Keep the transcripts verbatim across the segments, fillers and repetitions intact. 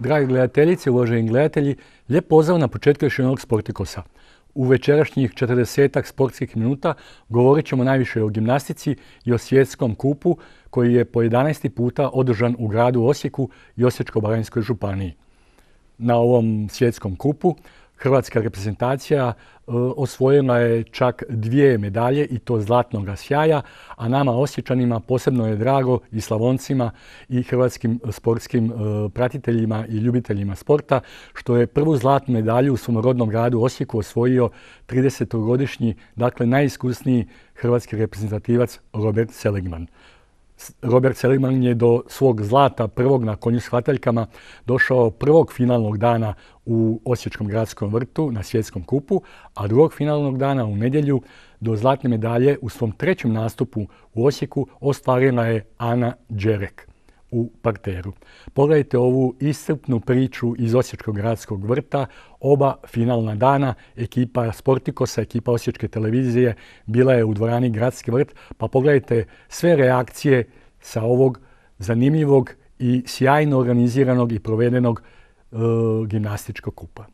Dragi gledateljice, uvaženi gledatelji, lijep pozdrav na početku još jednog Sportikosa. U večerašnjih četrdesetak sportskih minuta govorit ćemo najviše o gimnastici i o svjetskom kupu koji je po jedanaesti puta održan u gradu Osijeku i Osječko-baranjskoj županiji. Na ovom svjetskom kupu hrvatska reprezentacija e, osvojila je čak dvije medalje i to zlatnoga sjaja, a nama Osječanima posebno je drago i Slavoncima i hrvatskim sportskim e, pratiteljima i ljubiteljima sporta što je prvu zlatnu medalju u svom rodnom gradu Osijeku osvojio tridesetogodišnji, dakle najiskusniji hrvatski reprezentativac Robert Seligman. Robert Seligman je do svog zlata prvog na konju s hvataljkama došao prvog finalnog dana u Osječkom gradskom vrtu na svjetskom kupu, a drugog finalnog dana u nedjelju do zlatne medalje u svom trećem nastupu u Osijeku ostvarila je Ana Đerek u parteru. Pogledajte ovu iscrpnu priču iz Osječkog gradskog vrta. Oba finalna dana ekipa Sportikosa, ekipa Osječke televizije bila je u dvorani Gradski vrt, pa pogledajte sve reakcije sa ovog zanimljivog i sjajno organiziranog i provedenog e, gimnastičkog kupa.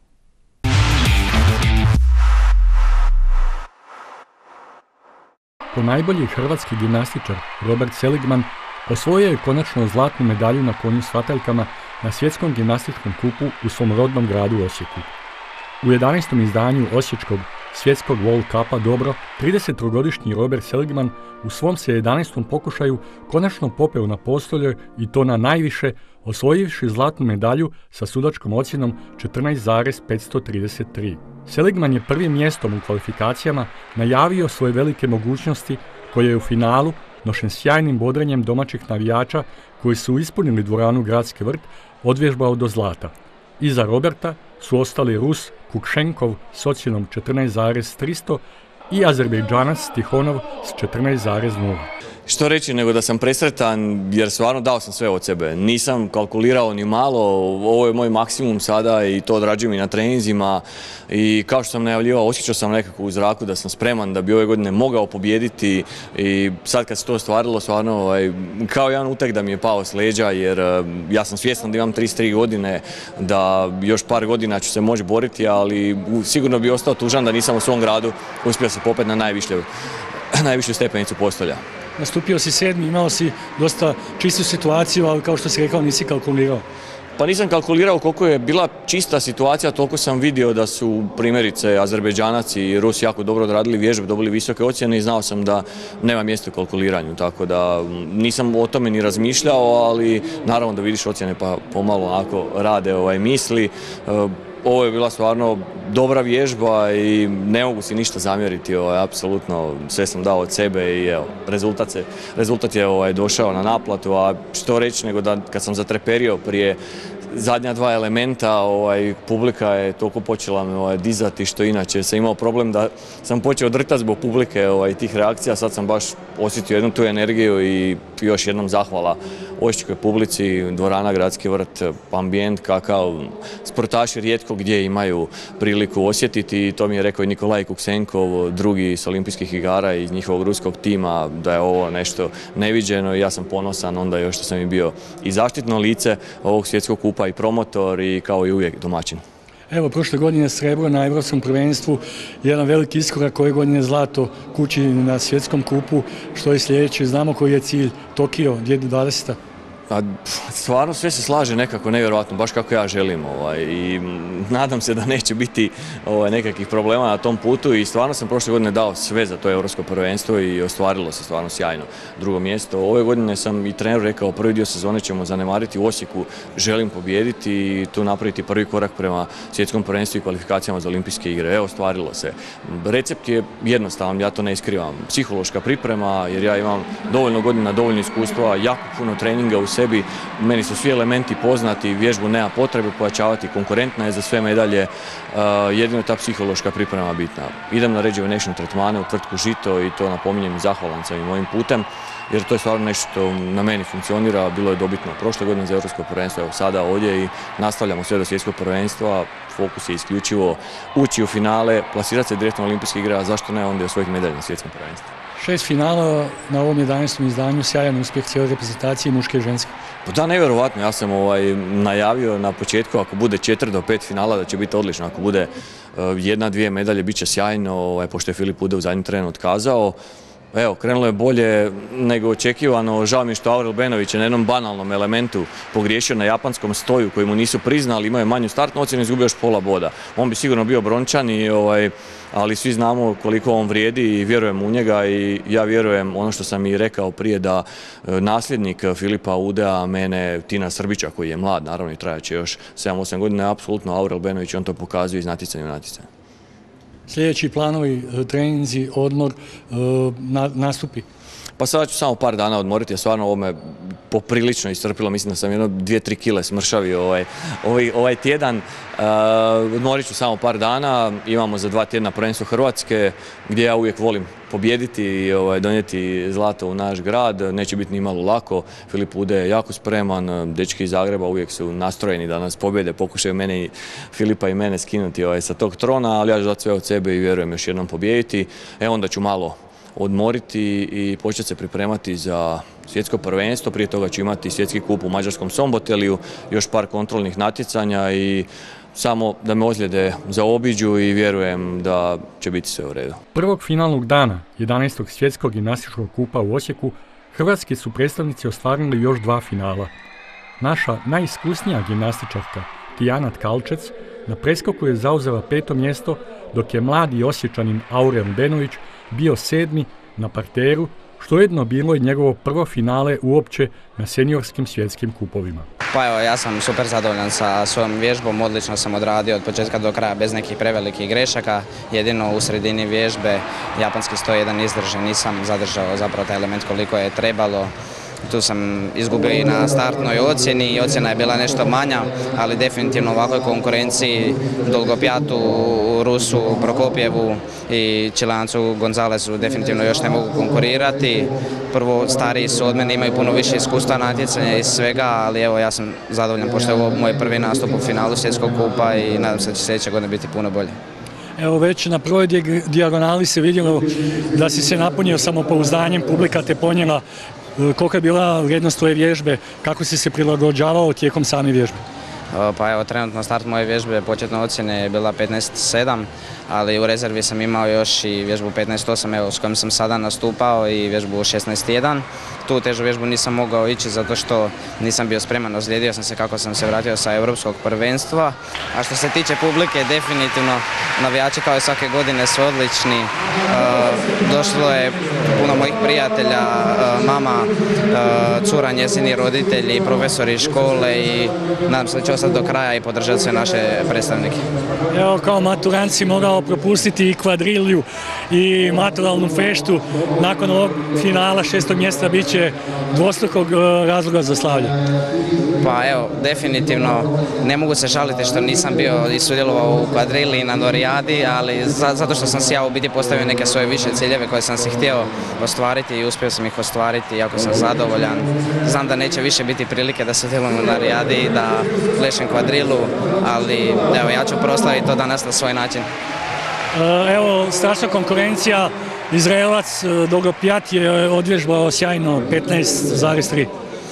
Po najbolji hrvatski gimnastičar Robert Seligman osvojio je konačno zlatnu medalju na konju s hvataljkama na svjetskom gimnastičkom kupu u svom rodnom gradu Osijeku. U jedanaestom izdanju Osječkog svjetskog World Cupa dobro, tridesetogodišnji Robert Seligman u svom se jedanaestom pokušaju konačno popeo na postolje i to na najviše, osvojivši zlatnu medalju sa sudačkom ocjenom četrnaest zarez petsto trideset tri. Seligman je prvim mjestom u kvalifikacijama najavio svoje velike mogućnosti koje je u finalu, nošen sjajnim bodrenjem domaćih navijača koji su ispunili dvoranu Gradski vrt, odvježbao do zlata. Iza Roberta su ostali Rus Kukšenkov s ocjenom četrnaest zarez tristo i Azerbejdžanac Tihonov s četrnaest zarez nula. Što reći nego da sam presretan jer stvarno dao sam sve od sebe. Nisam kalkulirao ni malo, ovo je moj maksimum sada i to odrađujem i na treninzima i kao što sam najavljivao, osjećao sam nekako u zraku da sam spreman da bi ove godine mogao pobijediti i sad kad se to ostvarilo, stvarno ovaj, kao jedan utek da mi je pao s leđa jer ja sam svjestan da imam trideset tri godine, da još par godina ću se moći boriti, ali sigurno bi ostao tužan da nisam u svom gradu uspio se popeti na najvišlju, najvišlju stepenicu postolja. Nastupio si sedmi, imao si dosta čistu situaciju, ali kao što si rekao nisi kalkulirao. Pa nisam kalkulirao koliko je bila čista situacija, toliko sam vidio da su primjerice Azerbejdžanac i Rus jako dobro odradili vježbe, dobili visoke ocjene i znao sam da nema mjesta u kalkuliranju, tako da nisam o tome ni razmišljao, ali naravno da vidiš ocjene pa pomalo onako rade ovaj, misli. Ovo je bila stvarno dobra vježba i ne mogu si ništa zamjeriti, ovaj, apsolutno sve sam dao od sebe i evo, rezultat, se, rezultat je ovaj, došao na naplatu, a što reći nego da kad sam zatreperio prije zadnja dva elementa, ovaj, publika je toliko počela me ovaj, dizati što inače sam imao problem da sam počeo drtati zbog publike ovaj, tih reakcija, sad sam baš osjetio jednu tu energiju i još jednom zahvala Osječkoj publici, dvorana Gradski vrt, ambijent kakav sportaši rijetko gdje imaju priliku osjetiti i to mi je rekao i Nikolaj Kukšenkov, drugi s olimpijskih igara iz njihovog ruskog tima, da je ovo nešto neviđeno i ja sam ponosan onda još što sam i bio i zaštitno lice ovog svjetskog kupa i promotor i kao i uvijek domaćin. Evo, prošle godine srebro na Europskom prvenstvu, jedan veliki iskorak, ove godine zlato kući na svjetskom kupu. Što je sljedeće? Znamo koji je cilj Tokio dvije tisuće dvadeseta. A, stvarno sve se slaže nekako nevjerojatno, baš kako ja želim ovaj, i nadam se da neće biti ovaj, nekakvih problema na tom putu i stvarno sam prošle godine dao sve za to europsko prvenstvo i ostvarilo se stvarno sjajno drugo mjesto. Ove godine sam i treneru rekao prvi dio sezone ćemo zanemariti u Osijeku, želim pobijediti i tu napraviti prvi korak prema svjetskom prvenstvu i kvalifikacijama za olimpijske igre. Evo, ostvarilo se. Recept je jednostavan, ja to ne iskrivam. Psihološka priprema jer ja imam dovoljno godina, dovoljno iskustva, jako puno treninga u sebi, meni su svi elementi poznati, vježbu nema potrebe pojačavati, konkurentna je za sve medalje, uh, jedino je ta psihološka priprema bitna. Idem na rejuvenation tretmane u tvrtku Žito i to napominjem i zahvalan sam i mojim putem, jer to je stvarno nešto što na meni funkcionira, bilo je dobitno prošle godine za europsko prvenstvo, evo sada ovdje i nastavljamo sve do svjetskog prvenstva, fokus je isključivo ući u finale, plasirati se direktno na olimpijske igre, a zašto ne onda i osvojiti medalje na svjetskom prvenstvu. Šest finala na ovom jedanaestom izdanju, sjajan uspjeh cijele reprezentacije muške i ženske. Pa da, nevjerovatno. Ja sam ovaj, najavio na početku, ako bude četiri do pet finala, da će biti odlično. Ako bude uh, jedna, dvije medalje, bit će sjajno, ovaj, pošto je Filip Ude u zadnjem trenu otkazao. Evo, krenulo je bolje nego očekivano. Žao mi je što Aurel Benović je na jednom banalnom elementu pogriješio na japanskom stoju koji mu nisu priznali, imao je manju startnu ocjenu i izgubio još pola boda. On bi sigurno bio brončan, i, ovaj, ali svi znamo koliko on vrijedi i vjerujem u njega, i ja vjerujem ono što sam i rekao prije, da nasljednik Filipa Udea, mene, Tina Srbića, koji je mlad, naravno i trajaće još sedam osam godina, je apsolutno Aurel Benović, on to pokazuje iz natjecanja u natjecanje. Sljedeći planovi, treninzi, odmor, nastupi? Pa sada ću samo par dana odmoriti, jer stvarno ovo me poprilično iscrpilo. Mislim da sam jedno dvije, tri kile smršavio ovaj, ovaj, ovaj tjedan. Uh, odmorit ću samo par dana, imamo za dva tjedna prvenstvo Hrvatske, gdje ja uvijek volim pobijediti i ovaj, donijeti zlato u naš grad. Neće biti ni malo lako. Filip Ude je jako spreman, dečki iz Zagreba uvijek su nastrojeni da nas pobjede, pokušaju mene i Filipa i mene skinuti ovaj, sa tog trona, ali ja ću dati sve od sebe i vjerujem još jednom pobijediti. E onda ću malo odmoriti i početi se pripremati za svjetsko prvenstvo. Prije toga ću imati svjetski kup u mađarskom Somboteliju, još par kontrolnih natjecanja i samo da me ozljede zaobiđu i vjerujem da će biti sve u redu. Prvog finalnog dana jedanaestog svjetskog gimnastičkog kupa u Osijeku hrvatski su predstavnici ostvarili još dva finala. Naša najiskusnija gimnastičarka Tijana Tkalčec na preskoku je zauzela peto mjesto, dok je mladi Osječanin Aurel Benović bio sedmi na parteru, što ujedno bilo i njegovo prvo finale uopće na seniorskim svjetskim kupovima. Pa evo, ja sam super zadovoljan sa svojom vježbom, odlično sam odradio od početka do kraja bez nekih prevelikih grešaka. Jedino u sredini vježbe japanski sto jedan izdržan, nisam zadržao zapravo taj element koliko je trebalo. Tu sam izgubio i na startnoj ocjeni i ocjena je bila nešto manja, ali definitivno u ovakvoj konkurenciji Dolgopjatu, Rusu, Prokopjevu i Čileancu Gonzalezu definitivno još ne mogu konkurirati. Prvo, stariji su od mene, imaju puno više iskustva natjecanja i svega, ali evo, ja sam zadovoljan pošto je ovo moj prvi nastup u finalu svjetskog kupa i nadam se da će sljedeće godine biti puno bolje. Evo, već na prvoj dijagonali se vidjelo da si se napunio samopouzdanjem, publika te ponijela. Kolika je bila vrijednost tvoje vježbe, kako si se prilagođavao tijekom same vježbe? Pa evo, trenutno start moje vježbe, početna ocjena je bila petnaest sedam, ali u rezervi sam imao još i vježbu petnaest osam, evo, s kojom sam sada nastupao, i vježbu šesnaest jedan. Tu težu vježbu nisam mogao ići zato što nisam bio spreman, ozlijedio sam se kako sam se vratio sa europskog prvenstva. A što se tiče publike, definitivno navijači kao i svake godine su odlični. Došlo je puno mojih prijatelja, mama, cura, njezini roditelji, profesori iz škole, i nadam se da će ostati do kraja i podržati sve naše predstavnike. Evo, kao maturanci si mogao propustiti i kvadrilju i maturalnu feštu. Nakon ovog finala šestog mjesta bit će dvostrukog razloga za slavlje. Pa evo, definitivno ne mogu se žaliti što nisam bio i sudjelovao u kvadrili i na Norijadi, ali zato što sam si ja u biti postavio neke svoje više ciljeve koje sam si htio ostvariti i uspio sam ih ostvariti, jako sam zadovoljan. Znam da neće više biti prilike da sudjelujem u Norijadi i da plešem kvadrilu, ali evo, ja ću proslaviti to danas na svoj način. Evo, strašna konkurencija. Izraelac Dolgopjat je odvježbao sjajno petnaest zarez tri.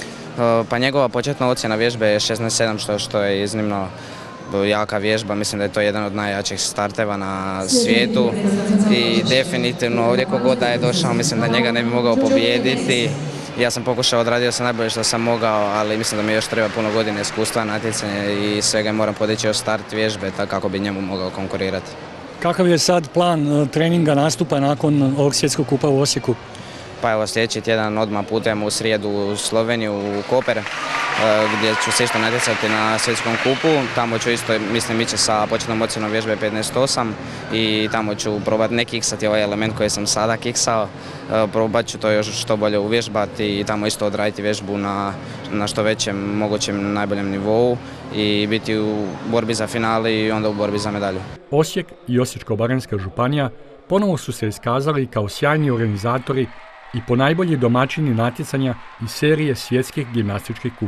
Pa njegova početna ocjena vježbe je šesnaest sedam, što, što je iznimno jaka vježba. Mislim da je to jedan od najjačih starteva na svijetu i definitivno ovdje kogod da je došao, mislim da njega ne bi mogao pobijediti. Ja sam pokušao, odradio sam najbolje što sam mogao, ali mislim da mi još treba puno godina iskustva, natjecanja i svega, moram podići još start vježbe tako kako bi njemu mogao konkurirati. Kakav je sad plan treninga, nastupa nakon ovog svjetskog kupa u Osijeku? Pa evo, sljedeći tjedan odmah putujem u srijedu u Sloveniju, u Koper, gdje ću se isto natjecati na svjetskom kupu. Tamo ću isto, mislim, ići sa početnom ocjenom vježbe petnaest osam i tamo ću probati ne kiksati ovaj element koji sam sada kiksao. Probat ću to još što bolje uvježbati i tamo isto odraditi vježbu na, na što većem mogućem najboljem nivou i biti u borbi za finale i onda u borbi za medalju. Osijek i Osječko-baranjska županija ponovo su se iskazali kao sjajni organizatori i ponajbolji domaćini natjecanja iz serije svjetskih gimnastičkih kupova.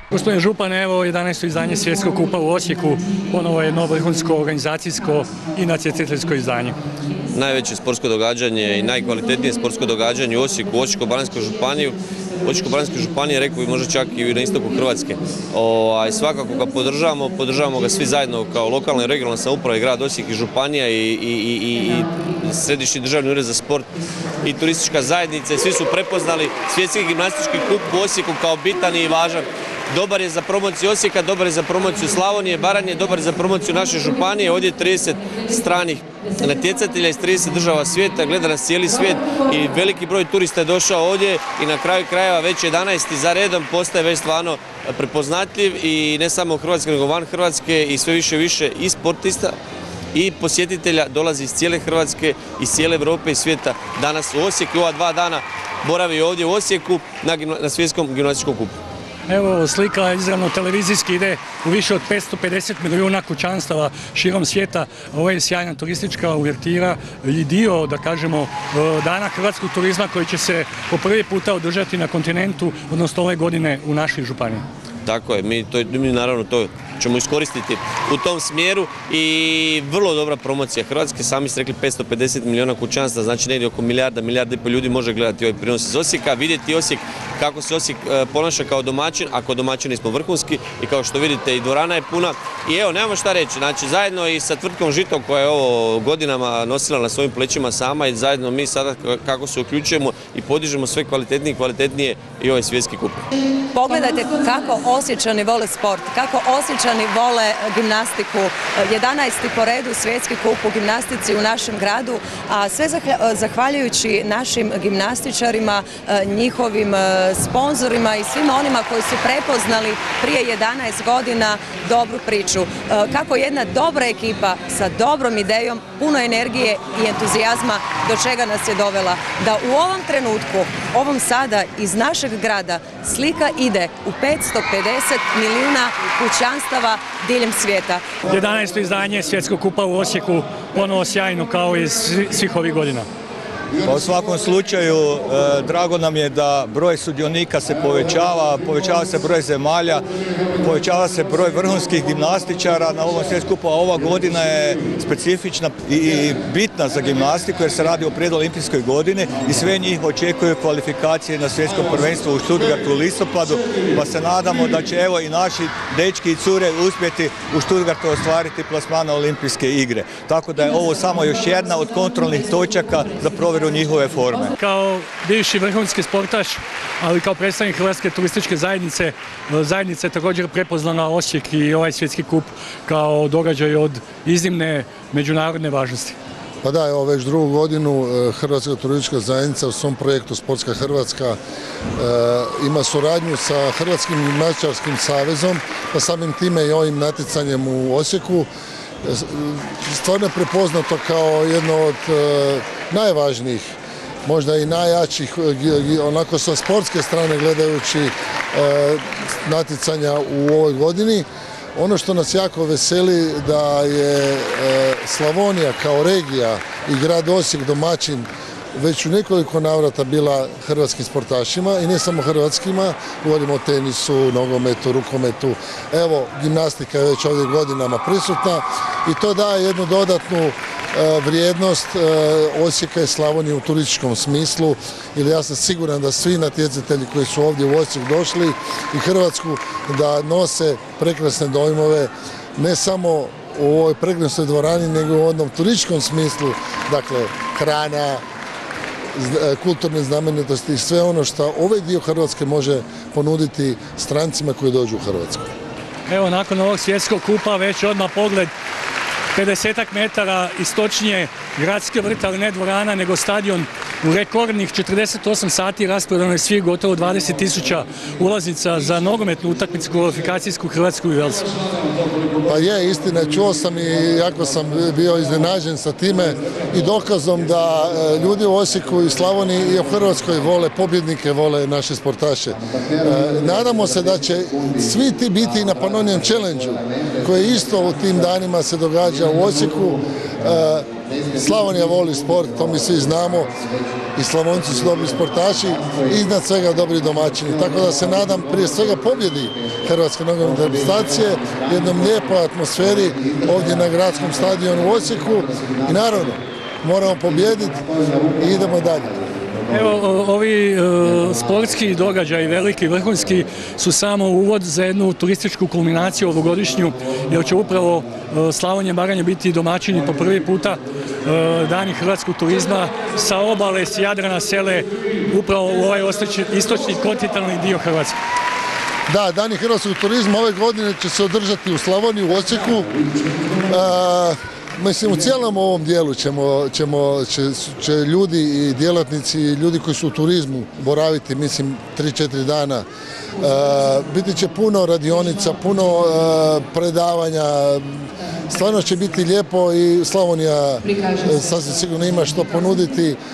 Gospodin župan, evo jedanaesto izdanje Svjetskog kupa u Osijeku, ponovo je jedno vrhunsko organizacijsko i natjecateljsko izdanje. Najveće sportsko događanje i najkvalitetnije sportsko događanje u Osijeku, u Osječko-baranjskoj županiji. U Osječko-baranjskoj županiji, rekao bi možda čak i na istoku Hrvatske. O, svakako ga podržavamo, podržavamo ga svi zajedno kao lokalna i regionalna samouprava i grad Osijek i županija i, i, i, i Središnji državni ured za sport i turistička zajednica. Svi su prepoznali Svjetski gimnastički kup u Osijeku kao bitan i važan. Dobar je za promociju Osijeka, dobar je za promociju Slavonije, Baranje, dobar je za promociju naše županije. Ovdje je trideset stranih natjecatelja iz trideset država svijeta, gleda nas cijeli svijet i veliki broj turista je došao ovdje i na kraju krajeva već jedanaesti za redom postaje već stvarno prepoznatljiv i ne samo u Hrvatskoj nego van Hrvatske i sve više i više i sportista i posjetitelja dolazi iz cijele Hrvatske, iz cijele Europe i svijeta danas u Osijeku. Ova dva dana boravi ovdje u Osijeku na, na Svjetskom gimnastičkom kupu. Evo, slika izravno televizijski ide u više od petsto pedeset milijuna kućanstava širom svijeta. Ovo je sjajna turistička uvertira i dio, da kažemo, dana hrvatskog turizma koji će se po prvi puta održati na kontinentu, odnosno ove godine u našoj županiji. Tako je, mi, to, mi naravno to ćemo iskoristiti u tom smjeru i vrlo dobra promocija Hrvatske. Sami ste rekli petsto pedeset milijuna kućanstva, znači negdje oko milijarda, milijarda i pol ljudi može gledati ovaj prijenos iz Osijeka, vidjeti Osijek kako se Osijek ponaša kao domaćin, ako domaćini smo vrhunski i kao što vidite i dvorana je puna. I evo, nemamo šta reći, znači zajedno i sa tvrtkom Žito koja je ovo godinama nosila na svojim plećima sama i zajedno mi sada kako se uključujemo i podižemo sve kvalitetnije i kvalitetnije i ovaj svjetski kup. Pogledajte kako Osječani vole sport, kako Osječani vole gimnastiku. jedanaesti po redu svjetski kup u gimnastici u našem gradu, a sve zahvaljujući našim gimnastičarima, njihovim sponzorima i svima onima koji su prepoznali prije jedanaest godina dobru priču. Kako jedna dobra ekipa sa dobrom idejom, puno energije i entuzijazma do čega nas je dovela. Da u ovom trenutku, ovom sada iz našeg grada slika ide u petsto pedeset milijuna kućanstava diljem svijeta. jedanaesto izdanje Svjetskog kupa u Osijeku, ponovo sjajno kao i svih ovih godina. Pa u svakom slučaju, e, drago nam je da broj sudionika se povećava, povećava se broj zemalja, povećava se broj vrhunskih gimnastičara na ovom svjetskom kupu, a ova godina je specifična i, i bitna za gimnastiku jer se radi o predolimpijskoj godini i sve njih očekuju kvalifikacije na svjetsko prvenstvo u Stuttgartu u listopadu, pa se nadamo da će evo i naši dečki i cure uspjeti u Stuttgartu ostvariti plasman na olimpijske igre. Tako da je ovo samo još jedna od kontrolnih točaka za provjeru njihove forme. Kao bivši vrhunski sportaš, ali kao predstavnik Hrvatske turističke zajednice, zajednica je također prepoznala Osijek i ovaj svjetski kup kao događaj od iznimne međunarodne važnosti. Pa da, evo već drugu godinu Hrvatska turistička zajednica u svom projektu Sportska Hrvatska e, ima suradnju sa Hrvatskim gimnastičarskim savezom, pa samim time i ovim natjecanjem u Osijeku. Stvarno je prepoznato kao jedno od e, najvažnijih, možda i najjačih, onako sa sportske strane gledajući e, natjecanja u ovoj godini. Ono što nas jako veseli da je e, Slavonija kao regija i grad Osijek domaćin već u nekoliko navrata bila hrvatskim sportašima i ne samo hrvatskima, govorimo o tenisu, nogometu, rukometu, evo gimnastika je već ovdje godinama prisutna i to daje jednu dodatnu e, vrijednost e, Osijeka i Slavonije u turističkom smislu, jer ja sam siguran da svi natjecatelji koji su ovdje u Osijek došli i Hrvatsku da nose prekrasne dojmove, ne samo u ovoj prekrasnoj dvorani, nego u onom turističkom smislu, dakle hrana, kulturne znamenitosti i sve ono što ovaj dio Hrvatske može ponuditi strancima koji dođu u Hrvatsku. Evo, nakon ovog svjetskog kupa već odmah pogled pedesetak metara istočnije gradske vrt, ali ne dvorana, nego stadion u rekordnih četrdeset osam sati rasprodano je svih gotovo dvadeset tisuća ulaznica za nogometnu utakmicu kvalifikacijsku Hrvatsku i Velsku. Pa je, istina, čuo sam i jako sam bio iznenađen sa time i dokazom da ljudi u Osijeku i Slavoniji i u Hrvatskoj vole pobjednike, vole naše sportaše. Nadamo se da će svi ti biti na Pannonian Challenge-u, koji isto u tim danima se događa u Osijeku, Slavonija voli sport, to mi svi znamo i Slavonci su dobri sportaši i iznad svega dobri domaćini. Tako da se nadam prije svega pobjedi Hrvatske nogometne reprezentacije, jednom lijepoj atmosferi ovdje na gradskom stadionu u Osijeku i naravno moramo pobijediti i idemo dalje. Evo, ovi e, sportski događaji, veliki, vrhunski, su samo uvod za jednu turističku kulminaciju ovogodišnju, jer će upravo e, Slavonija i Baranja biti domaćini po prvi puta e, dani hrvatskog turizma sa obale, s Jadrana sele, upravo u ovaj istočni kontinentalni dio Hrvatske. Da, dani hrvatskog turizma ove godine će se održati u Slavoniji, u Osijeku. E, Mislim, u cijelom ovom dijelu ćemo, ćemo, će, će ljudi i djelatnici, ljudi koji su u turizmu boraviti, mislim, tri četiri dana. E, biti će puno radionica, puno e, predavanja, stvarno će biti lijepo i Slavonija e, sasvim sigurno ima što ponuditi e,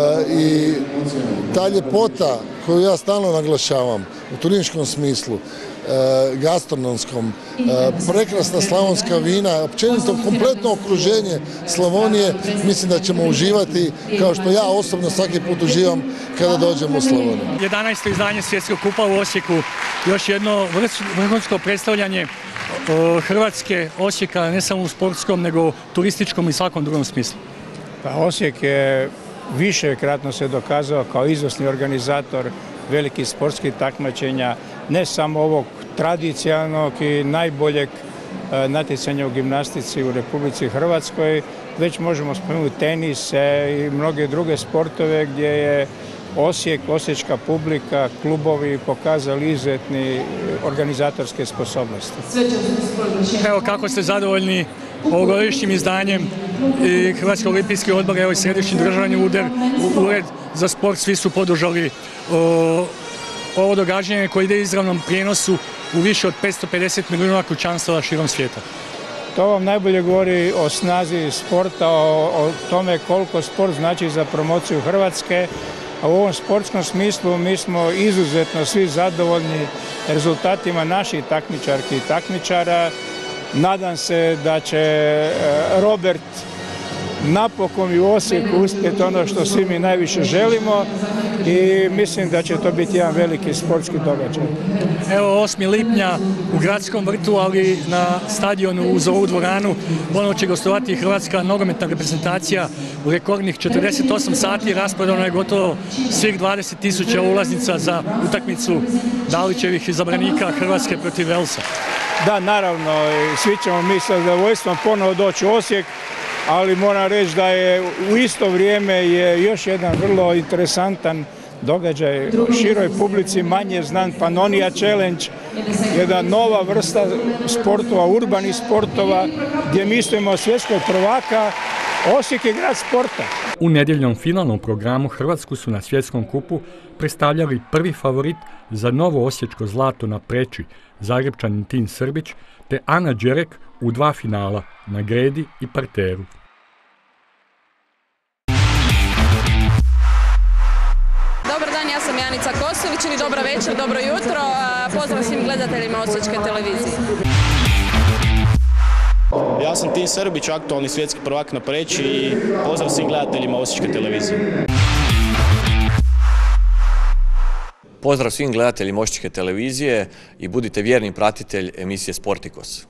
i ta ljepota koju ja stalno naglašavam u turističkom smislu, gastronomskom, prekrasna slavonska vina, općenito kompletno okruženje Slavonije, mislim da ćemo uživati kao što ja osobno svaki put uživam kada dođem u Slavoniju. jedanaesto izdanje Svjetskog kupa u Osijeku, još jedno vrhunsko predstavljanje Hrvatske, Osijeka, ne samo u sportskom, nego turističkom i svakom drugom smislu. Pa Osijek je višekratno se dokazao kao izvrsni organizator velikih sportskih takmičenja, ne samo ovog tradicionalnog i najboljeg natjecanja u gimnastici u Republici Hrvatskoj, već možemo spomenuti tenis i mnoge druge sportove gdje je Osijek, osječka publika, klubovi pokazali izuzetni organizatorske sposobnosti. Evo, kako ste zadovoljni ovogodišnjim izdanjem i Hrvatski olimpijski odbor, evo i Središnji državni ured za sport, svi su podržali o, ovo događanje koje ide u izravnom prijenosu u više od petsto pedeset milijuna kućanstava širom svijeta. To vam najbolje govori o snazi sporta, o, o tome koliko sport znači za promociju Hrvatske. A u ovom sportskom smislu mi smo izuzetno svi zadovoljni rezultatima naših takmičarki i takmičara. Nadam se da će Robert napokon i u Osijeku uspjeti ono što svi mi najviše želimo i mislim da će to biti jedan veliki sportski događaj. Evo, osmog lipnja u gradskom vrtu, ali na stadionu uz ovu dvoranu ponovo će gostovati Hrvatska nogometna reprezentacija u rekordnih četrdeset osam sati. Rasprodano je gotovo svih dvadeset tisuća ulaznica za utakmicu Dalićevih izabranika Hrvatske protiv Velsa. Da, naravno, svi ćemo mi sa zadovoljstvom ponovo doći u Osijek, ali moram reći da je u isto vrijeme je još jedan vrlo interesantan događaj široj publici, manje znan Pannonia Challenge, jedna nova vrsta sportova, urbanih sportova, gdje mislimo svjetskog prvaka. Osijek je grad sporta. U nedjeljnom finalnom programu Hrvatsku su na svjetskom kupu predstavljali prvi favorit za novo osječko zlato na Preči, Zagrebčanin Tin Srbić, te Ana Đerek u dva finala, na gredi i parteru. Dobar dan, ja sam Janica Kosović ili dobro večer, dobro jutro. Pozdrav svim gledateljima Osječke televizije. Ja sam Tin Srbić, aktualni svjetski prvak na Preči i pozdrav svim gledateljima Osječke televizije. Pozdrav svim gledateljima Osječke televizije i budite vjerni pratitelj emisije Sportikos.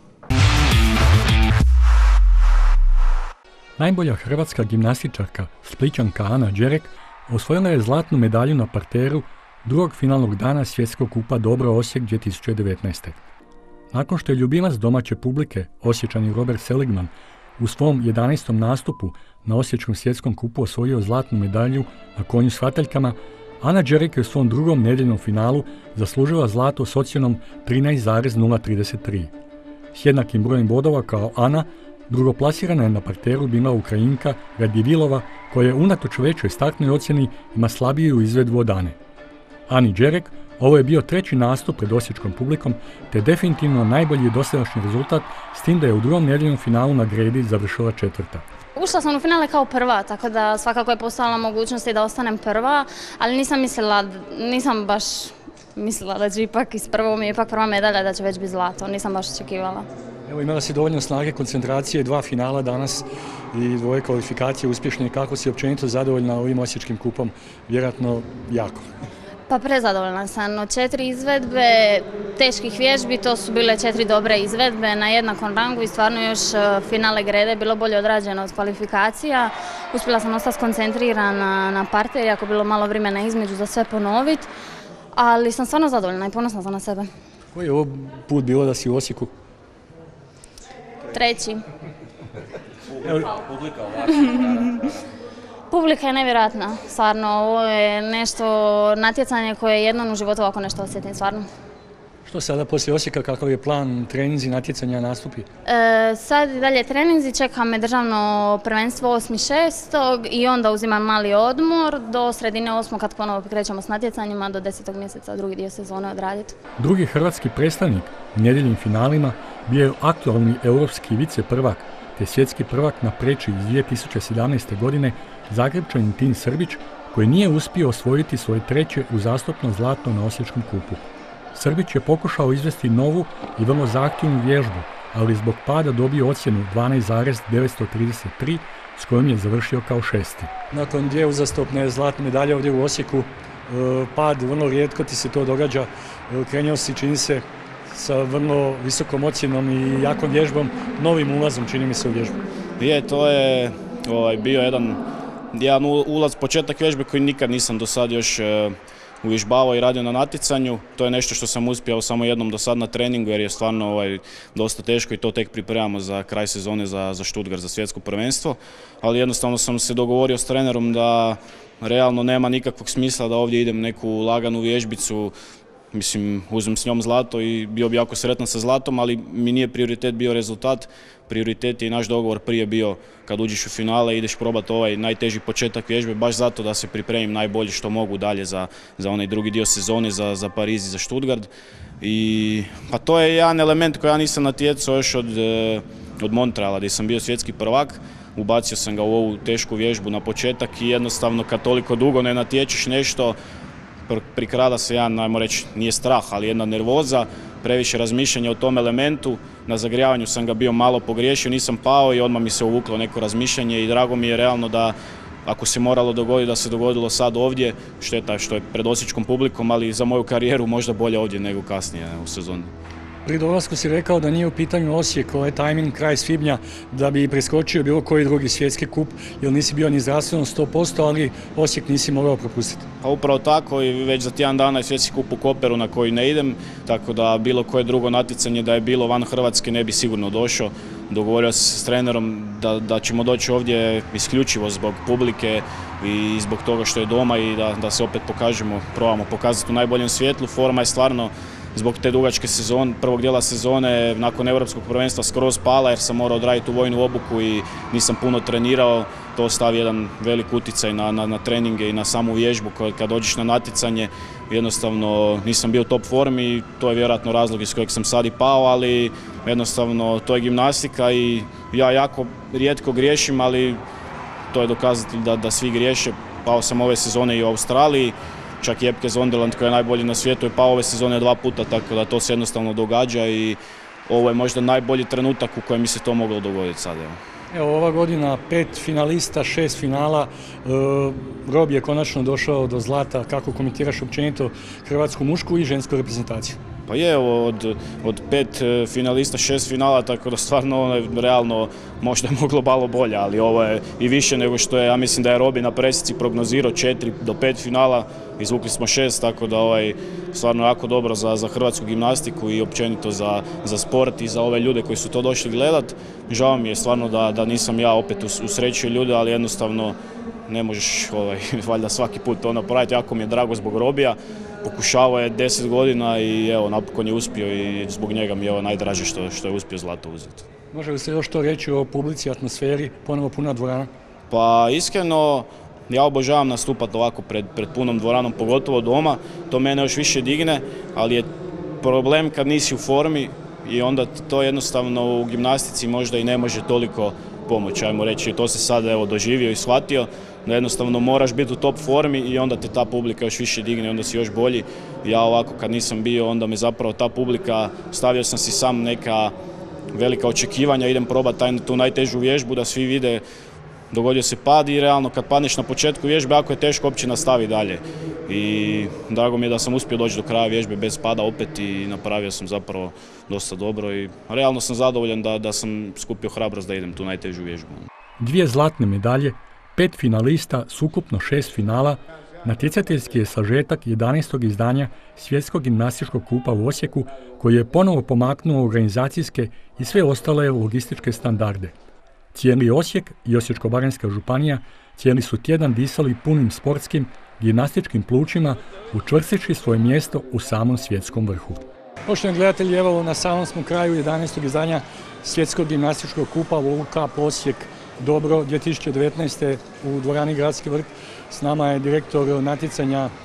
Najbolja hrvatska gimnastičarka, Splićanka Ana Đerek, osvojila je zlatnu medalju na parteru drugog finalnog dana Svjetskog kupa Dobro Osijek dvije tisuće devetnaeste. Nakon što je ljubimac domaće publike, Osječanin Robert Seligman, u svom jedanaestom nastupu na Osječkom svjetskom kupu osvojio zlatnu medalju na konju s hvataljkama, Ana Đerek je u svom drugom nedjeljnom finalu zaslužila zlato s ocjenom trinaest zarez nula trideset tri. S jednakim brojem bodova kao Ana, drugoplasirana je na parteru bila Ukrajinka Radivilova, koja je unatoč većoj startnoj ocjeni ima slabiju izvedbu od Ane. Ani Đerek ovo je bio treći nastup pred osječkom publikom, te definitivno najbolji dosadašnji rezultat, s tim da je u drugom nedjeljnom finalu na gredi završila četvrta. Ušla sam u finale kao prva, tako da svakako je postojala mogućnost da ostanem prva, ali nisam mislila, nisam baš mislila da će ipak iz prvog mi je ipak prva medalja, da će već biti zlato, nisam baš očekivala. Evo, imala si dovoljno snage, koncentracije, dva finala danas i dvoje kvalifikacije uspješne. Kako si općenito zadovoljna ovim Osječkim kupom? Vjerojatno jako. Pa prezadovoljna sam. Od četiri izvedbe teških vježbi, to su bile četiri dobre izvedbe na jednakom rangu i stvarno još finale grede je bilo bolje odrađeno od kvalifikacija. Uspjela sam ostati skoncentrirana na parter, jako bilo malo vremena između za sve ponoviti, ali sam stvarno zadovoljna i ponosna sam na sebe. Koji je ovo put bilo da si u Osijeku? Treći. Publika je nevjerojatna, stvarno, ovo je nešto natjecanje koje je jednom u životu ovako nešto osjetim, stvarno. Što sada poslije Osijeka, kakav je plan, treninzi, natjecanja, nastupi? E, sad i dalje treninzi, čeka me državno prvenstvo osmi šestog i onda uzimam mali odmor do sredine osmog kad ponovo krećemo s natjecanjima do desetog mjeseca drugi dio sezone odraditi. Drugi hrvatski predstavnik u nedjeljnim finalima bio je aktualni europski viceprvak te svjetski prvak na preći iz dvije tisuće sedamnaeste. godine Zagrebčanin Tin Srbić, koji nije uspio osvojiti svoje treće uzastopno zlato na Osječkom kupu. Srbić je pokušao izvesti novu i vrlo zahtjevnu vježbu, ali zbog pada dobio ocjenu dvanaest zarez devetsto trideset tri s kojom je završio kao šesti. Nakon dvije uzastopne zlatne medalje ovdje u Osijeku, pad vrlo rijetko ti se to događa. Krenuo si, čini se, sa vrlo visokom ocjenom i jakom vježbom, novim ulazom, čini mi se, u vježbu. Je, to je ovaj, bio jedan, jedan ulaz, početak vježbe koji nikad nisam do sad još e, uvježbavao i radio na natjecanju. To je nešto što sam uspio samo jednom do sad na treningu jer je stvarno ovaj, dosta teško i to tek pripremamo za kraj sezone za, za Stuttgart, za svjetsko prvenstvo. Ali jednostavno sam se dogovorio s trenerom da realno nema nikakvog smisla da ovdje idem neku laganu vježbicu. Mislim, uzmem s njom zlato i bio bi jako sretan sa zlatom, ali mi nije prioritet bio rezultat. Prioritet je i naš dogovor prije bio kad uđeš u finale, ideš probati ovaj najteži početak vježbe, baš zato da se pripremim najbolje što mogu dalje za, za onaj drugi dio sezone, za, za Pariz i za Stuttgart. I, pa to je jedan element koji ja nisam natjecao još od, od Montreala, gdje sam bio svjetski prvak. Ubacio sam ga u ovu tešku vježbu na početak i jednostavno kad toliko dugo ne natječeš nešto, prikrada se jedan, ajmo reći, nije strah, ali jedna nervoza, previše razmišljanja o tom elementu. Na zagrijavanju sam ga bio malo pogriješio, nisam pao i odmah mi se uvuklo neko razmišljanje i drago mi je realno da ako se moralo dogoditi, da se dogodilo sad ovdje, šteta što je pred osječkom publikom, ali za moju karijeru možda bolje ovdje nego kasnije u sezoni. Pri dolasku si rekao da nije u pitanju Osijek, ovaj tajming kraj svibnja da bi preskočio bilo koji drugi svjetski kup, jer nisi bio ni zdravstveno sto posto, ali Osijek nisi mogao propustiti. Pa upravo tako i već za tjedan dana je svjetski kup u Koperu na koji ne idem, tako da bilo koje drugo natjecanje da je bilo van Hrvatske ne bi sigurno došao. Dogovorio sam se s trenerom da, da ćemo doći ovdje isključivo zbog publike i zbog toga što je doma i da, da se opet pokažemo, probamo pokazati u najboljem svjetlu. Forma je stvarno zbog te dugačke sezone, prvog dijela sezone nakon europskog prvenstva skroz pala jer sam morao odraditi u vojnu obuku i nisam puno trenirao. To stavi jedan velik utjecaj na, na, na treninge i na samu vježbu. Kad dođeš na natjecanje jednostavno nisam bio u top formi i to je vjerojatno razlog iz kojeg sam sad i pao, ali jednostavno to je gimnastika i ja jako rijetko griješim, ali to je dokazatelj da, da svi griješe. Pao sam ove sezone i u Australiji. Čak i Epke Zonderland koji je najbolji na svijetu je pao ove sezone dva puta, tako da to se jednostavno događa i ovo je možda najbolji trenutak u kojem mi se to moglo dogoditi sad. Evo, evo ova godina pet finalista, šest finala, e, Rob je konačno došao do zlata. Kako komentiraš općenito hrvatsku mušku i žensku reprezentaciju? Pa je, od, od pet finalista, šest finala, tako da stvarno realno možda je moglo malo bolje, ali ovo je i više nego što je, ja mislim da je Robi na presici prognozirao četiri do pet finala, izvukli smo šest, tako da ovaj stvarno jako dobro za, za hrvatsku gimnastiku i općenito za, za sport i za ove ljude koji su to došli gledat. Žao mi je stvarno da, da nisam ja opet usrećio ljude, ali jednostavno ne možeš ovaj, valjda svaki put to napraviti. Jako mi je drago zbog Robija. Pokušavao je deset godina i evo, napokon je uspio i zbog njega mi je ovo najdraže što, što je uspio zlato uzeti. Može li se još to reći o publici, atmosferi, ponovo puna dvorana? Pa iskreno, ja obožavam nastupati ovako pred, pred punom dvoranom, pogotovo doma. To mene još više digne, ali je problem kad nisi u formi i onda to jednostavno u gimnastici možda i ne može toliko pomoći, ajmo reći. To se sad evo, doživio i shvatio, da jednostavno moraš biti u top formi i onda te ta publika još više digne, onda si još bolji. Ja ovako kad nisam bio, onda me zapravo ta publika, stavio sam si sam neka velika očekivanja, idem probati tu najtežu vježbu da svi vide. Dogodio se pad i realno kad padneš na početku vježbe, ako je teško, uopće nastavi dalje. I drago mi je da sam uspio doći do kraja vježbe bez pada opet i napravio sam zapravo dosta dobro i realno sam zadovoljan da, da sam skupio hrabrost da idem tu najtežu vježbu. Dvije zlatne medalje, pet finalista s ukupno šest finala, natjecateljski je sažetak jedanaestog izdanja Svjetskog gimnastičkog kupa u Osijeku, koji je ponovo pomaknuo organizacijske i sve ostale logističke standarde. Cijeli Osijek i Osječko-baranjska županija cijeli su tjedan disali punim sportskim, gimnastičkim plućima, učvrstići svoje mjesto u samom svjetskom vrhu. Poštovani gledatelji, evo na samom smo kraju jedanaestog izdanja Svjetskog gimnastičkog kupa World Cup Osijek Dobro dvije tisuće devetnaeste u dvorani Gradski vrt. S nama je direktor natjecanja e,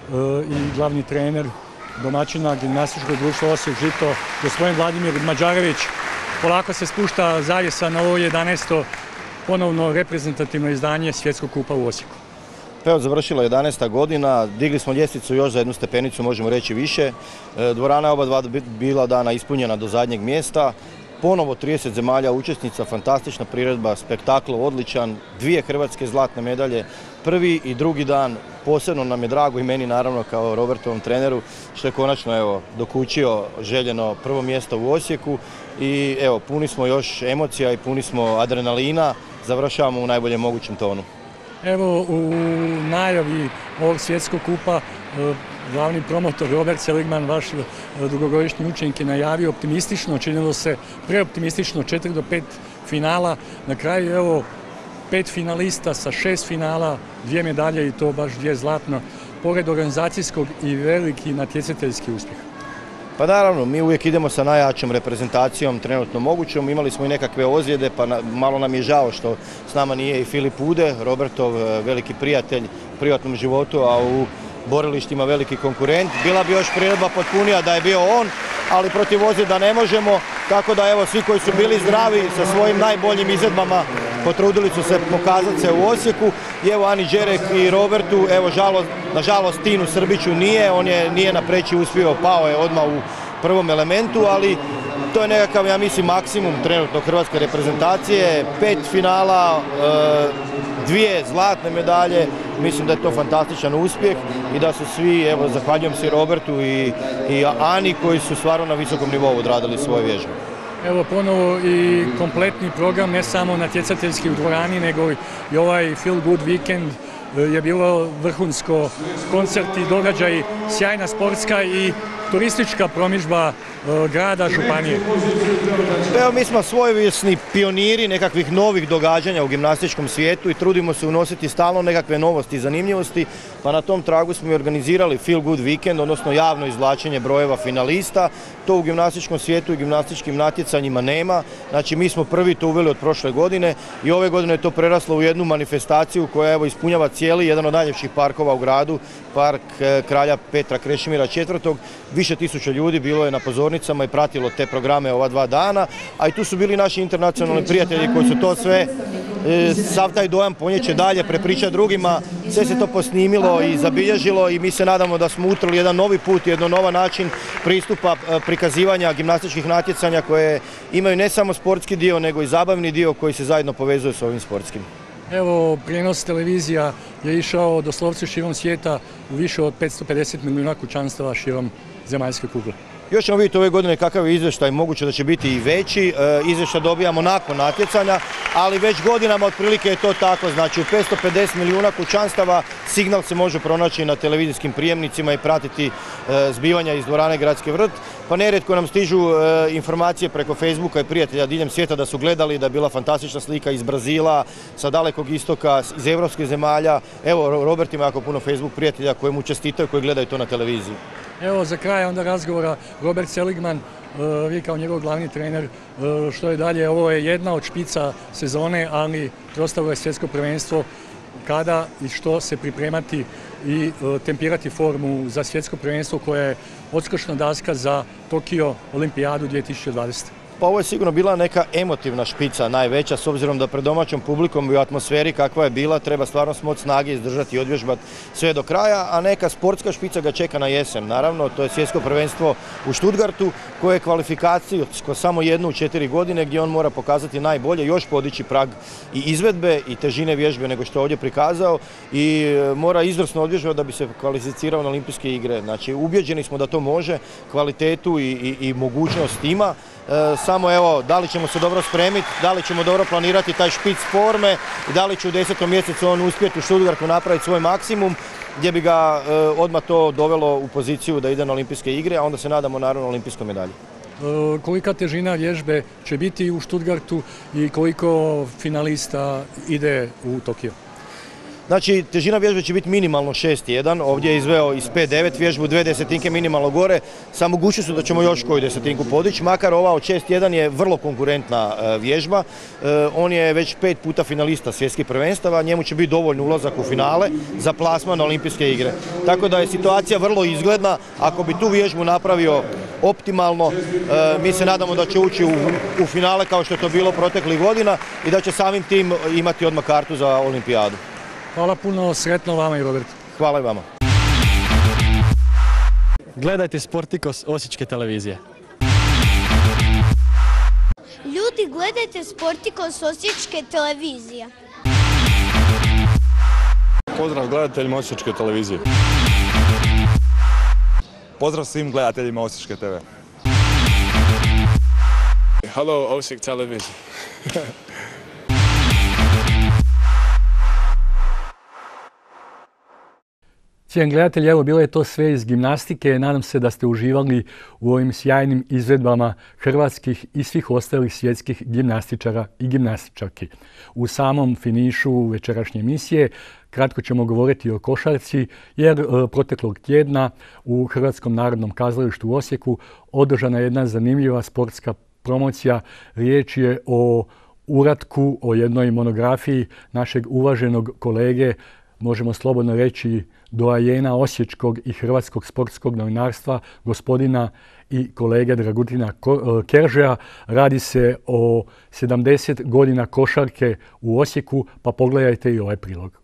i glavni trener domaćina gimnastičkog društva Osijek Žito, gospodin Vladimir Mađarević. Polako se spušta zavjesa na ovo jedanaesto ponovno reprezentativno izdanje Svjetskog kupa u Osijeku. Evo, završila jedanaesta godina, digli smo ljestvicu još za jednu stepenicu, možemo reći više. Dvorana je oba dva bila dana ispunjena do zadnjeg mjesta. Ponovo trideset zemalja učesnica, fantastična priredba, spektakl odličan, dvije hrvatske zlatne medalje. Prvi i drugi dan posebno nam je drago i meni naravno kao Robertovom treneru što je konačno evo, dokučio željeno prvo mjesto u Osijeku i evo, puni smo još emocija i puni smo adrenalina, završavamo u najboljem mogućem tonu. Evo u najavi ovog svjetskog kupa glavni promotor Robert Seligman, vaš dugogodišnji učenik, je najavio optimistično, činilo se preoptimistično, četiri do pet finala. Na kraju evo pet finalista sa šest finala, dvije medalje i to baš dvije zlatno, pored organizacijskog i veliki natjecateljski uspjeh. Pa naravno, mi uvijek idemo sa najjačom reprezentacijom trenutno mogućom. Imali smo i nekakve ozljede, pa na, malo nam je žao što s nama nije i Filip Ude, Robertov veliki prijatelj u privatnom životu, a u borilištima veliki konkurent. Bila bi još priredba potpunija da je bio on, ali protiv ozljeda ne možemo, tako da evo svi koji su bili zdravi sa svojim najboljim izvedbama potrudili su se pokazati se u Osijeku. I evo Ani Đerek i Robertu, evo žalost, nažalost Tinu Srbiću nije, on je nije na preći uspio, pao je odmah u prvom elementu, ali to je nekakav, ja mislim, maksimum trenutno hrvatske reprezentacije. Pet finala, dvije zlatne medalje, mislim da je to fantastičan uspjeh i da su svi, evo zahvaljujem se Robertu i, i Ani koji su stvarno na visokom nivou odradili svoje vježbe. Evo ponovo i kompletni program, ne samo natjecateljski u dvorani, nego i ovaj Feel Good Weekend je bilo vrhunsko, koncerti, događaji, sjajna sportska i turistička promidžba grada, županije. Evo, mi smo svojevrsni pioniri nekakvih novih događanja u gimnastičkom svijetu i trudimo se unositi stalno nekakve novosti i zanimljivosti, pa na tom tragu smo i organizirali Feel Good Weekend, odnosno javno izvlačenje brojeva finalista. To u gimnastičkom svijetu i gimnastičkim natjecanjima nema. Znači, mi smo prvi to uveli od prošle godine i ove godine je to preraslo u jednu manifestaciju koja evo ispunjava cijeli jedan od najljepših parkova u gradu, park kralja Petra Krešimira četvrtog. Više tisuća ljudi bilo je na pozornicama i pratilo te programe ova dva dana, a i tu su bili naši internacionalni prijatelji koji su to sve, sav taj dojam ponijeće dalje, prepričati drugima, sve se to posnimilo i zabilježilo i mi se nadamo da smo utrli jedan novi put, jedan nova način pristupa prikazivanja gimnastičkih natjecanja koje imaju ne samo sportski dio, nego i zabavni dio koji se zajedno povezuje s ovim sportskim. Evo, prijenos televizija je išao doslovce širom svijeta u više od petsto pedeset milijuna kućanstava širom zemaljske kugle. Još ćemo vidjeti ove godine kakav je izvještaj, moguće da će biti i veći. Izvještaj dobijamo nakon natjecanja, ali već godinama otprilike je to tako. Znači u petsto pedeset milijuna kućanstava signal se može pronaći na televizijskim prijemnicima i pratiti zbivanja iz dvorane Gradski vrt. Pa nerijetko nam stižu informacije preko Facebooka i prijatelja diljem svijeta da su gledali, da je bila fantastična slika iz Brazila, sa Dalekog istoka, iz evropskih zemalja. Evo, Robert ima jako puno Facebook prijatelja koji mu čestitaju, koji gledaju to na televiziji. Evo, za kraj onda razgovora, Robert Seligman, vi kao njegov glavni trener, što je dalje, ovo je jedna od špica sezone, ali preostalo je svjetsko prvenstvo. Kada i što se pripremati i tempirati formu za svjetsko prvenstvo koje je odskočna daska za Tokio olimpijadu dvije tisuće dvadesete. Pa ovo je sigurno bila neka emotivna špica, najveća, s obzirom da pred domaćom publikom i u atmosferi kakva je bila, treba stvarno smot snage izdržati i odvježbati sve do kraja, a neka sportska špica ga čeka na jesen. Naravno, to je svjetsko prvenstvo u Stuttgartu, koje je kvalifikaciju samo jednu u četiri godine, gdje on mora pokazati najbolje, još podići prag i izvedbe i težine vježbe nego što je ovdje prikazao i mora izvrsno odvježbati da bi se kvalificirao na olimpijske igre. Znači, ubjeđeni smo da to može, kvalitetu i, i, i mogućnost ima. E, samo evo, da li ćemo se dobro spremiti, da li ćemo dobro planirati taj špic forme i da li će u desetom mjesecu on uspjeti u Stuttgartu napraviti svoj maksimum, gdje bi ga e, odmah to dovelo u poziciju da ide na olimpijske igre, a onda se nadamo naravno olimpijskoj medalji. E, kolika težina vježbe će biti u Stuttgartu i koliko finalista ide u Tokio? Znači, težina vježbe će biti minimalno šest jedan, ovdje je izveo iz pet devet vježbu, dve desetinke minimalno gore, sa mogućnošću da ćemo još koju desetinku podići, makar ova od šest jedan je vrlo konkurentna vježba, on je već pet puta finalista svjetskih prvenstava, njemu će biti dovoljno ulazak u finale za plasman na olimpijske igre. Tako da je situacija vrlo izgledna, ako bi tu vježbu napravio optimalno, mi se nadamo da će ući u, u finale kao što je to bilo proteklih godina i da će samim tim imati odmah kartu za olimpijadu. Hvala puno, sretno vama i Robert. Hvala i vama. Gledajte Sportikos Osječke televizije. Ljudi, gledajte Sportikos Osječke televizije. Pozdrav gledateljima Osječke televizije. Pozdrav svim gledateljima Osječke te ve. Hello, Osijek televizija. Cijenjeni gledatelji, evo bilo je to sve iz gimnastike. Nadam se da ste uživali u ovim sjajnim izvedbama hrvatskih i svih ostalih svjetskih gimnastičara i gimnastičarki. U samom finišu večerašnje emisije kratko ćemo govoriti o košarci, jer proteklog tjedna u Hrvatskom narodnom kazalištu u Osijeku održana je jedna zanimljiva sportska promocija. Riječ je o uratku, o jednoj monografiji našeg uvaženog kolege, možemo slobodno reći doajena osječkog i hrvatskog sportskog novinarstva, gospodina i kolege Dragutina Keržeja. Radi se o sedamdeset godina košarke u Osijeku, pa pogledajte i ovaj prilog.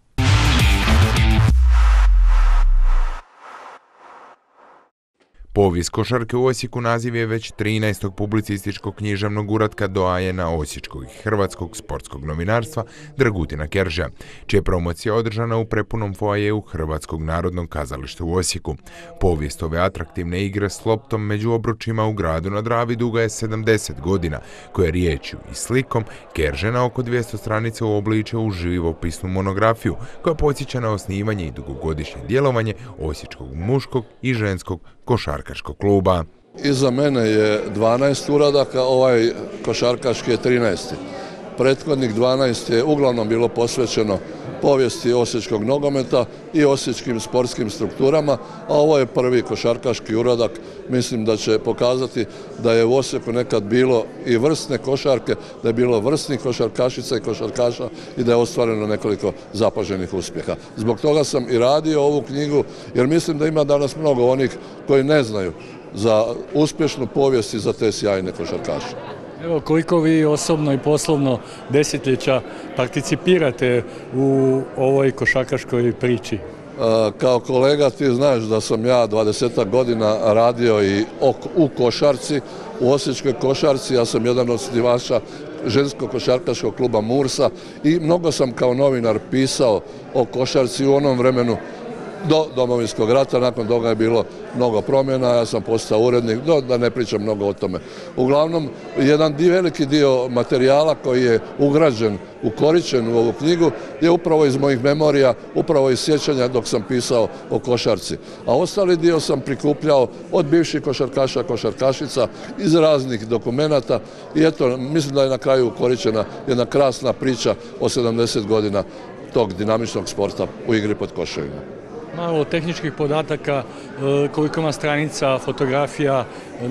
Povijest košarke u Osijeku naziv je već trinaestog publicističkog književnog uratka doajena osječkog i hrvatskog sportskog novinarstva Dragutina Keržeja, čija je promocija održana u prepunom foajeu Hrvatskog narodnog kazališta u Osijeku. Povijest ove atraktivne igre s loptom među obručima u gradu na Dravi duga je sedamdeset godina, koje riječju i slikom Keržej na oko dvjesto stranica uobličio u živopisnu monografiju, koja podsjeća na osnivanje i dugogodišnje djelovanje osječkog muškog i ženskog košarkaškog kluba. Iza mene je dvanaest uradaka, ovaj košarkaški je trinaesti. Prethodnih dvanaest je uglavnom bilo posvećeno povijesti osječkog nogometa i osječkim sportskim strukturama, a ovo je prvi košarkaški uradak. Mislim da će pokazati da je u Osijeku nekad bilo i vrsne košarke, da je bilo vrsnih košarkašica i košarkaša i da je ostvareno nekoliko zapaženih uspjeha. Zbog toga sam i radio ovu knjigu, jer mislim da ima danas mnogo onih koji ne znaju za uspješnu povijest i za te sjajne košarkaše. Evo, koliko vi osobno i poslovno desetljeća participirate u ovoj košarkaškoj priči? Kao kolega ti znaš da sam ja dvadesetak godina radio i u košarci, u osječkoj košarci. Ja sam jedan od osnivača ženskog košarkaškog kluba Mursa i mnogo sam kao novinar pisao o košarci u onom vremenu do Domovinskog rata. Nakon toga je bilo mnogo promjena, ja sam postao urednik, do, da ne pričam mnogo o tome. Uglavnom, jedan di, veliki dio materijala koji je ugrađen, ukoričen u ovu knjigu je upravo iz mojih memorija, upravo iz sjećanja dok sam pisao o košarci. A ostali dio sam prikupljao od bivših košarkaša, košarkašica, iz raznih dokumenata i eto, mislim da je na kraju ukoričena jedna krasna priča o sedamdeset godina tog dinamičnog sporta u igri pod koševima. Malo tehničkih podataka, koliko ima stranica, fotografija,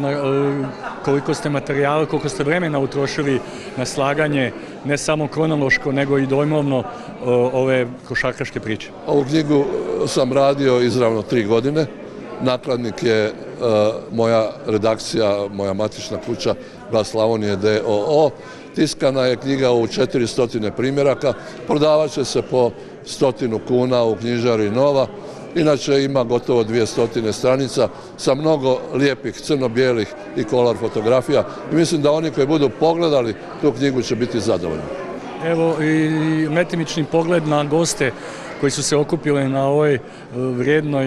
koliko ste materijala, koliko ste vremena utrošili na slaganje, ne samo kronološko, nego i dojmovno ove košarkaške priče. Ovu knjigu sam radio izravno tri godine. nakladnik je moja redakcija, moja matična kuća Glas Slavonije d o o. Tiskana je knjiga u četiristo primjeraka, prodavat će se po stotinu kuna u knjižari Nova. Inače ima gotovo dvjesto stranica sa mnogo lijepih crno-bijelih i kolor fotografija i mislim da oni koji budu pogledali tu knjigu će biti zadovoljni. Evo i metimični pogled na goste koji su se okupili na ovoj vrijednoj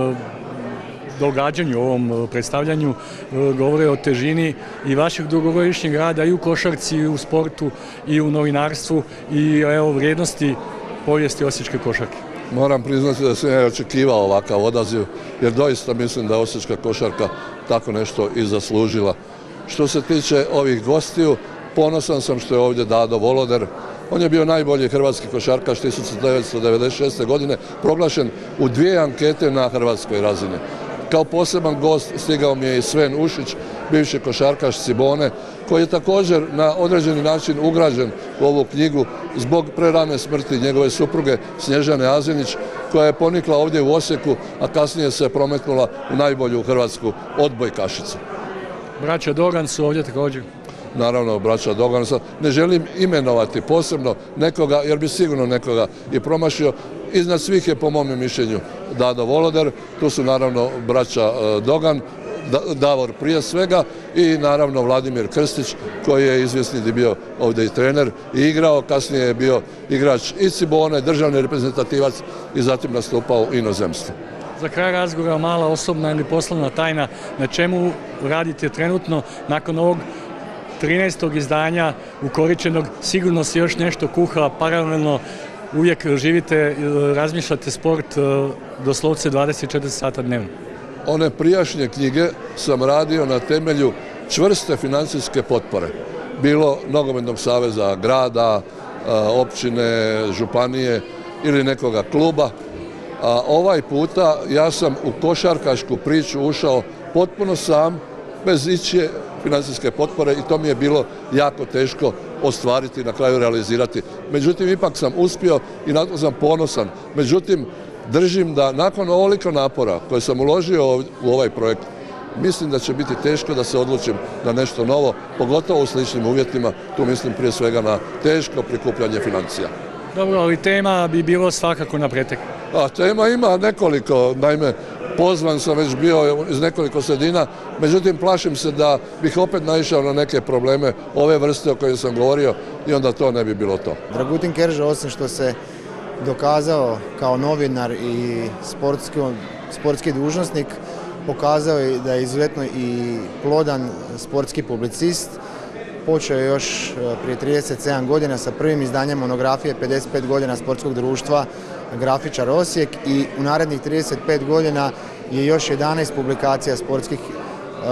događanju, ovom predstavljanju, govore o težini i vašeg dugogodišnjeg rada i u košarci, i u sportu, i u novinarstvu i evo vrijednosti povijesti osječke košarke. Moram priznati da sam ja očekivao ovakav odaziv, jer doista mislim da je osječka košarka tako nešto i zaslužila. Što se tiče ovih gostiju, ponosan sam što je ovdje Dado Voloder. On je bio najbolji hrvatski košarkaš tisuću devetsto devedeset šeste. godine, proglašen u dvije ankete na hrvatskoj razini. Kao poseban gost stigao mi je i Sven Ušić, bivši košarkaš Cibone, koji je također na određeni način ugrađen u ovu knjigu zbog prerane smrti njegove supruge Snježane Azinić, koja je ponikla ovdje u Osijeku, a kasnije se prometnula u najbolju hrvatsku odbojkašicu. Braća Dogan su ovdje također. Naravno, braća Dogan. Ne želim imenovati posebno nekoga, jer bi sigurno nekoga i promašio. Iznad svih je, po mom mišljenju, Dado Voloder. Tu su naravno braća Dogan, Davor prije svega i naravno Vladimir Krstić, koji je izvjesni bio ovdje i trener i igrao, kasnije je bio igrač i Cibone, državni reprezentativac i zatim nastupao u inozemstvu. Za kraj razgovora mala osobna ili poslovna tajna, na čemu radite trenutno nakon ovog trinaestog izdanja ukoričenog, sigurno se još nešto kuha, paralelno uvijek živite, razmišljate sport doslovce dvadeset četiri sata dnevno. One prijašnje knjige sam radio na temelju čvrste financijske potpore. Bilo Nogometnog saveza grada, općine, županije ili nekoga kluba. A ovaj puta ja sam u košarkašku priču ušao potpuno sam, bez ičije financijske potpore i to mi je bilo jako teško ostvariti, na kraju realizirati. Međutim, ipak sam uspio i na to sam ponosan. Međutim, držim da nakon ovoliko napora koje sam uložio u ovaj projekt, mislim da će biti teško da se odlučim na nešto novo, pogotovo u sličnim uvjetima. Tu mislim prije svega na teško prikupljanje financija. Dobro, ali tema bi bilo svakako na pretek. A tema ima nekoliko, naime, pozvan sam već bio iz nekoliko sredina, međutim plašim se da bih opet naišao na neke probleme ove vrste o kojima sam govorio i onda to ne bi bilo to. Dragutin Kerža, osim što se dokazao kao novinar i sportski, sportski dužnosnik, pokazao je da je izuzetno i plodan sportski publicist. Počeo je još prije trideset sedam godina sa prvim izdanjem monografije pedeset pet godina sportskog društva Grafičar Osijek i u narednih trideset pet godina je još jedanaest publikacija sportskih e,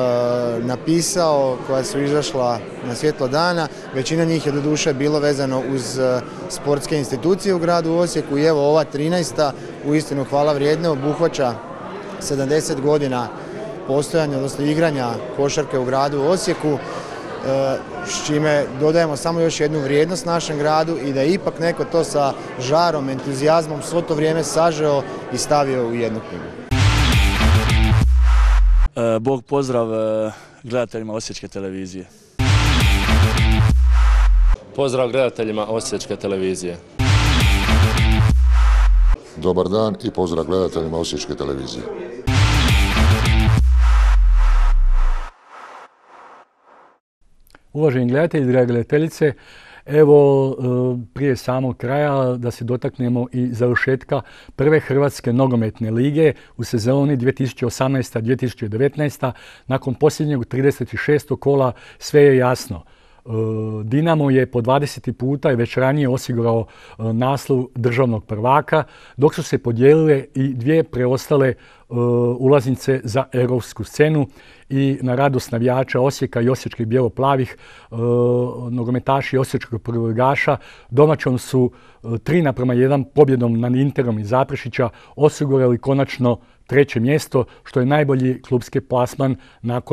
napisao koja su izašla na svjetlo dana. Većina njih je doduše bilo vezano uz sportske institucije u gradu Osijeku i evo ova trinaesta uistinu hvala vrijedna obuhvaća sedamdeset godina postojanja, odnosno igranja košarke u gradu Osijeku, s čime dodajemo samo još jednu vrijednost našem gradu i da je ipak neko to sa žarom, entuzijazmom svo to vrijeme sažeo i stavio u jednu knjigu. Bog pozdrav gledateljima Osječke televizije. Pozdrav gledateljima Osječke televizije. Dobar dan i pozdrav gledateljima Osječke televizije. Uvaženi gledatelji, drage gledateljice, evo prije samog kraja da se dotaknemo i završetka prve Hrvatske nogometne lige u sezoni dvije tisuće osamnaesta dvije tisuće devetnaesta. Nakon posljednjeg trideset šestog kola sve je jasno. Dinamo je po dvadeseti puta i već ranije osigurao naslov državnog prvaka, dok su se podijelile i dvije preostale ulaznice za europsku scenu i na radost navijača Osijeka i osječkih bijelo-plavih nogometaši osječkog prvoligaša domaćom su tri naprema jedan pobjedom nad Interom iz Zaprešića osigurali konačno treće mjesto, što je najbolji klubski plasman nakon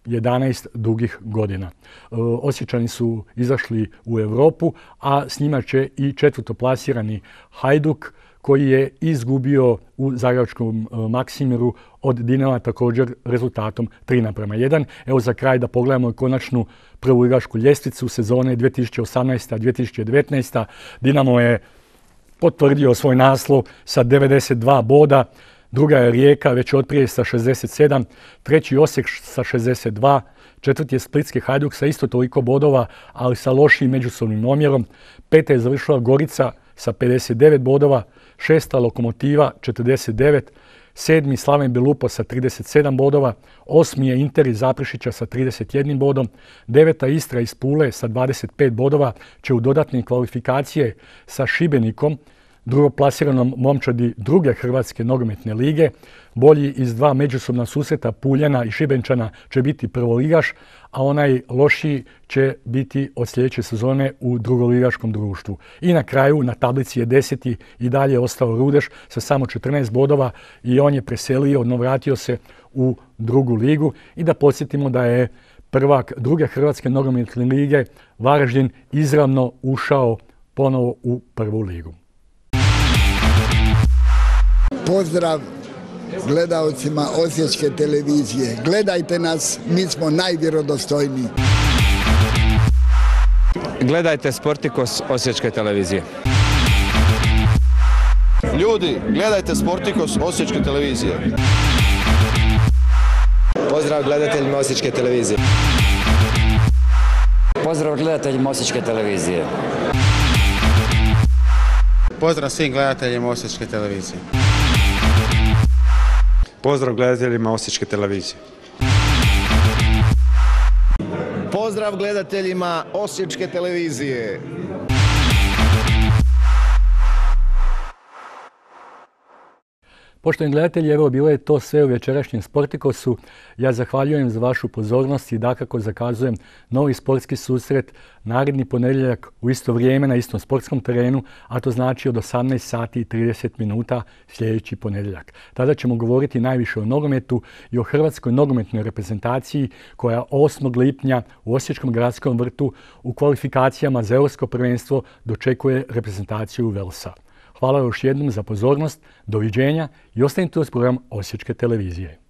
jedanaest dugih godina. Osječani su izašli u Europu, a s njima će i četvrtoplasirani Hajduk, koji je izgubio u zagrebačkom Maksimiru od Dinama također rezultatom tri naprema jedan. Evo za kraj da pogledamo konačnu prvu ligašku ljestvicu sezone dvije tisuće osamnaesta dvije tisuće devetnaesta. Dinamo je potvrdio svoj naslov sa devedeset dva boda. Druga je Rijeka, već otprije sa šezdeset sedam, treći Osijek sa šezdeset dva, četvrti je Splitski Hajduk sa isto toliko bodova, ali sa lošijim međusobnim omjerom. Peta je završila Gorica sa pedeset devet bodova, šesta Lokomotiva četrdeset devet, sedmi Slaven Belupo sa trideset sedam bodova, osmi je Inter iz Zaprešića sa trideset jednim bodom, deveta Istra iz Pule sa dvadeset pet bodova će u dodatne kvalifikacije sa Šibenikom, drugoplasiranom momčadi druge Hrvatske nogometne lige. Bolji iz dva međusobna susreta Puljana i Šibenčana će biti prvoligaš, a onaj lošiji će biti od sljedeće sezone u drugoligaškom društvu. I na kraju na tablici je deseti i dalje ostao Rudeš sa samo četrnaest bodova i on je preselio, odnosno vratio se u drugu ligu. I da podsjetimo da je prvak druge Hrvatske nogometne lige Varaždin izravno ušao ponovo u prvu ligu. Pozdrav gledaocima Osječke televizije. Gledajte nas, mi smo najvjerodostojniji. Gledajte Sportikos Osječke televizije. Ljudi, gledajte Sportikos Osječke televizije. Pozdrav gledateljima Osječke televizije. Pozdrav gledateljima Osječke televizije. Pozdrav svim gledateljima Osječke televizije. Pozdrav gledateljima Osječke televizije. Pozdrav gledateljima Osječke televizije. Poštovani gledatelji, evo bilo je to sve u večerašnjem Sportikosu. Ja zahvaljujem za vašu pozornost i dakako zakazujem novi sportski susret naredni ponedjeljak u isto vrijeme na istom sportskom terenu, a to znači od osamnaest sati i trideset minuta sljedeći ponedjeljak. Tada ćemo govoriti najviše o nogometu i o hrvatskoj nogometnoj reprezentaciji koja osmog lipnja u Osječkom gradskom vrtu u kvalifikacijama za europsko prvenstvo dočekuje reprezentaciju Velsa. Hvala još jednom za pozornost, doviđenja i ostanite uz program Osječke televizije.